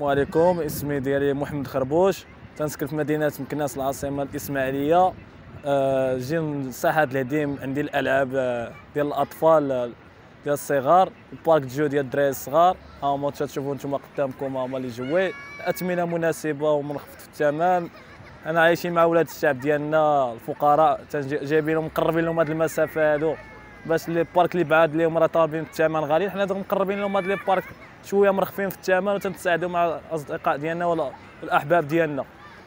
عليكم. اسمي ديالي محمد خربوش، تنسكن في مدينه مكناس العاصمه الاسماعيليه. جي للساحه الهديم عندي الالعاب ديال الاطفال ديال الصغار، البارك جو ديال الدراري الصغار. ها هما تشوفوا نتوما قدامكم، هما اللي جوي الاثمنه مناسبه ومنخفض في الثمن. انا عايشين مع ولاد الشعب ديالنا الفقراء، جايبينهم مقربين لهم هذه المسافه هادو، باش لي بارك اللي بعاد لهم راه طالبين الثمن غالي، حنا مقربين لهم هاد لي بارك شويه مرخفين في الثمن، وتنتساعدوا مع الاصدقاء ديالنا ولا الاحباب ديالنا.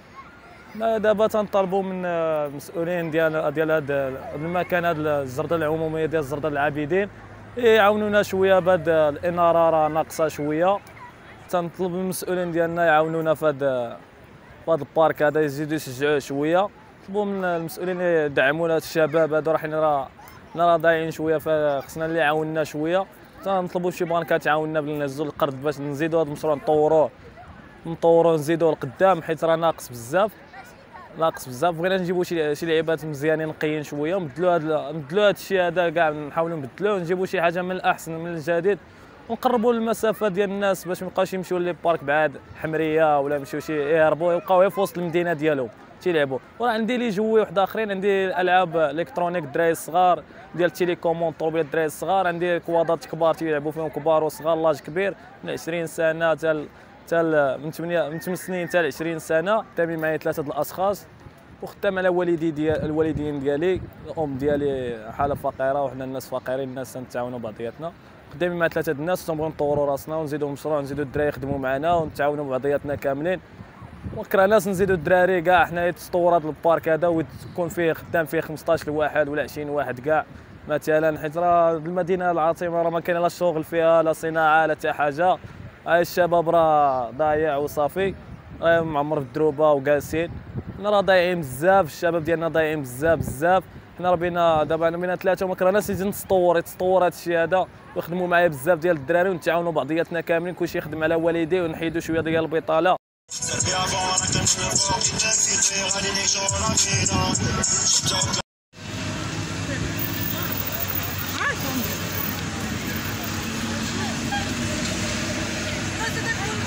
دابا تنطلبوا من المسؤولين ديال هذا المكان، هذا الزرده العموميه ديال الزرده العابدين، يعاونونا شويه بهاد الاناره راه ناقصه شويه. تنطلب من المسؤولين ديالنا يعاونونا في هذا البارك هذا، يزيدوا يشجعوه شويه. نطلبوا من المسؤولين يدعمونا الشباب هذو، راه ضايعين شويه، فخصنا اللي يعاوننا شويه. تنطلبوا شي بنكات تعاوننا بالنزول القرض باش نزيدوا هذا المشروع نطوروه نزيدوه لقدام، حيت راه ناقص بزاف. بغينا نجيبوا شي لعيبات مزيانين نقيين شويه، ونبدلوا هذا الشيء هذا كاع، نحاولوا نبدلوه ونجيبوا شي حاجه من الاحسن من الجديد، ونقربوا المسافه ديال الناس باش ما يبقاوش يمشيو لي بارك بعاد حمريه، ولا يمشيو يهربوا يبقاو في وسط المدينه ديالهم تيلعبوا. وراه عندي لي جوي واحد اخرين، عندي العاب الكترونيك الدراري الصغار ديال التيليكوموند طوبيل الدراري الصغار، عندي كوادات كبار تيلعبوا فيهم كبار وصغار، لاج كبير من 20 سنه من 8 سنين حتى ل 20 سنه. خدامين معايا 3 الاشخاص، وخدام على الوالدين ديالي. الام ديالي حاله فقيره، وحنا الناس فقيرين، الناس تنتعاونوا بعضياتنا. خدامين مع 3 الناس، تنبغيو نطوروا راسنا ونزيدوا المشروع، نزيدوا الدراري يخدموا معنا ونتعاونوا بعضياتنا كاملين. وكرهناش نزيدوا الدراري كاع حنا يتطور هذا البارك هذا، وتكون فيه خدام فيه 15 واحد ولا 20 واحد كاع مثلا، حيت راه المدينه العاصمه راه ما كاين لا شغل فيها، لا صناعه لا حتى حاجه. الشباب راه ضايع وصافي، معمر في الدروبه وجالسين. حنا راه ضايعين بزاف، الشباب ديالنا ضايعين بزاف. حنا راه بينا 3 وما كرهناش يتطور هذا الشيء هذا، ويخدموا معايا بزاف ديال الدراري، ونتعاونوا بعضياتنا كاملين، كلشي يخدم على والديه، ونحيدوا شويه ديال البطاله. عارفهم